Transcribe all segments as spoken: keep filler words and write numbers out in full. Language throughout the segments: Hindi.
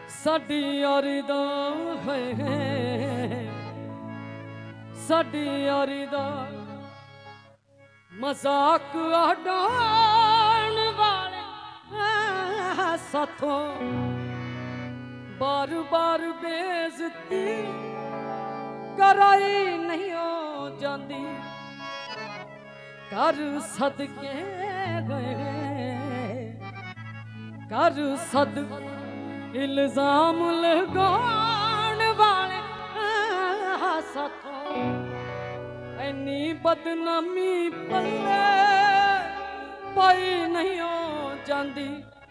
साडी यारी दा है साडी यारी दा मजाक उड़ाउण वाले साथों बार बार बेइज्जती कराई नहीं हो जाती कर सदके गए कर सद इल्जाम लगाउण वाले साथों इन्नी बदनामी पल्ले पाई नहीं हो जाती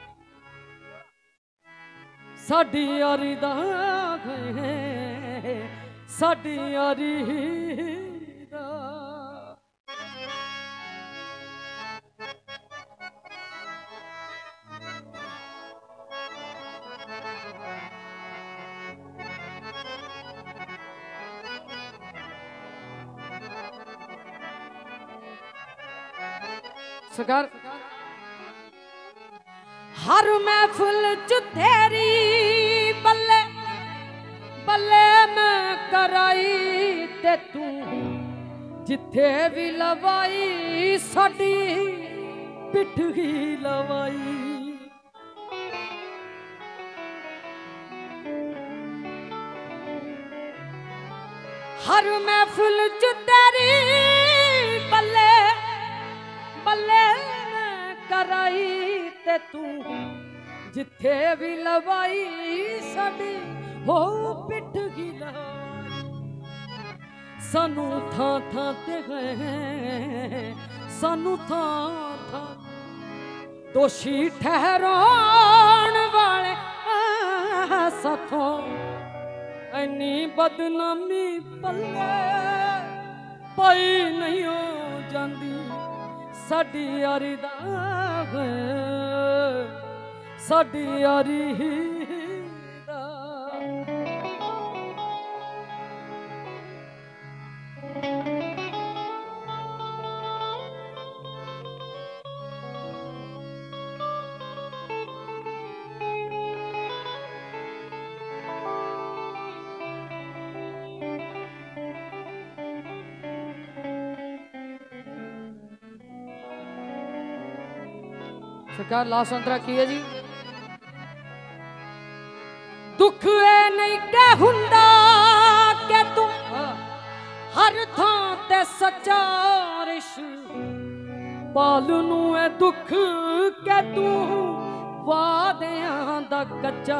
साडी यारी दा है साडी यारी दा सरकार हर महफिल च तेरी बल्ले बल्ले मैं कराई ते तू जिथे भी लवाई साडी पिठ ही लवाई हर महफिल च तेरी बल्ले बल्ले कराई ते तू जिथे भी लवाई साडी हो पिठ की लवाई सानू था था ते है सानू था था दोषी ठहराउण वाले साथों इन्नी बदनामी पल्ले पाई नहीं हो जाती साडी यारी दा है साडी यारी दा सरकार लास्ट अंतरा की है जी दुख ए नहीं क्या हुंदा के तू हर थां ते सच्चा रिश पाल नू ए दुख के तू वादियां दा कच्चा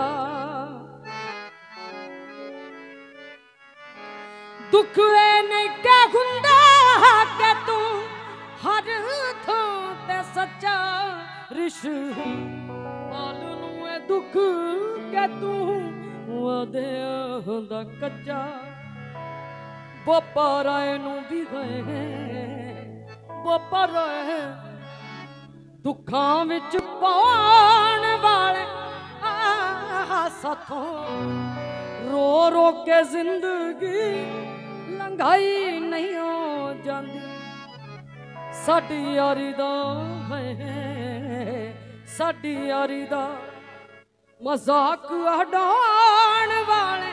दुख ए नहीं क्या हुंदा के तू हर थां ते सच्चा रिश पाल नू ए दुख के तू वादियां दा कच्चा बोपा राय नू भी गए बोपा राय दुखां विच पाउण वाले साथों रो रो के जिंदगी लंघाई नहीं हो जाती साडी यारी दा है साडी यारी दा मजाक उड़ाउण वाले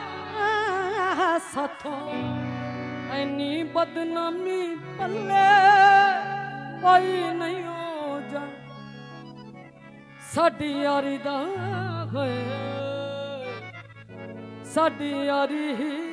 साथों इन्नी बदनामी पल्ले पाई नहीं हो जाती साडी यारी दा है साडी यारी